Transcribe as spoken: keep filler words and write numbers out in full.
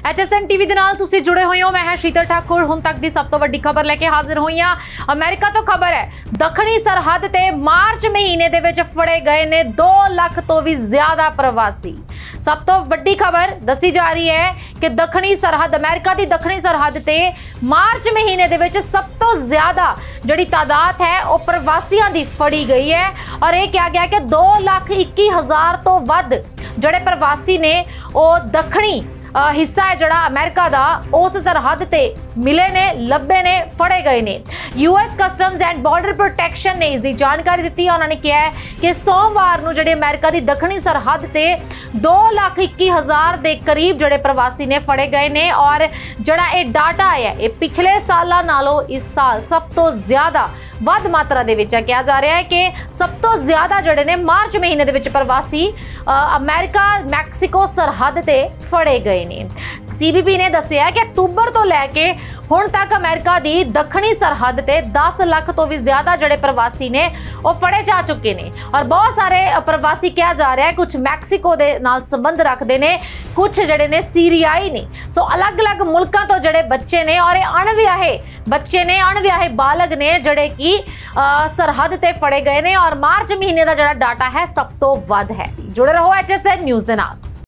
H S N TV दे नाल तुसीं जुड़े हुए हो। मैं हां शीतल ठाकुर। हुण तक दी सब तो वड्डी खबर लेके हाजिर हुई हां। अमेरिका तो खबर है, दक्षिणी सरहद ते मार्च महीने दे विच फड़े गए ने दो लाख तो भी ज्यादा प्रवासी। सब तो वड्डी खबर दसी जा रही है कि दक्षिणी सरहद अमेरिका की दक्षिणी सरहद ते मार्च महीने दे विच सब तो ज्यादा जिहड़ी तादाद है वह प्रवासियों की फड़ी गई है। और यह कहा गया कि दो लाख इक्की हजार तो वध जिहड़े प्रवासी ने वह दक्षिणी हिस्सा है जड़ा अमेरिका दा उस सरहद ते मिले ने, लभे ने, फड़े गए ने। US customs and border protection ने इसकी जानकारी दी। उन्होंने कहा है कि सोमवार नूं जिहड़े अमेरिका की दक्षिणी सरहद ते दो लाख इक्की हजार के करीब जिहड़े प्रवासी ने फड़े गए ने। और जिहड़ा ये डाटा है ये पिछले सालों नालों इस साल सब तो ज्यादा वध मात्रा दे विच कहा जा रहा है कि सब तो ज्यादा जिहड़े ने मार्च महीने दे विच प्रवासी अमेरिका मैक्सीको सरहद ते फड़े गए ने। सी बी पी ने दस्सिया कि अक्तूबर तो लैके हुण तक अमेरिका की दक्षिणी सरहद ते दस लाख तो भी ज्यादा जिहड़े प्रवासी ने वो फड़े जा चुके ने। और बहुत सारे प्रवासी कहा जा रहा है कुछ मैक्सीको दे नाल संबंध रखते ने, कुछ जिहड़े ने सीरियाई ने। सो अलग अलग मुल्कों तो जिहड़े बच्चे ने और अणविआहे बच्चे ने, अणविआहे बालग ने जिहड़े कि सरहद ते फड़े गए ने। और मार्च महीने का जिहड़ा डाटा है सब तो वध है। जुड़े रहो एच एस एन न्यूज़ दे नाल।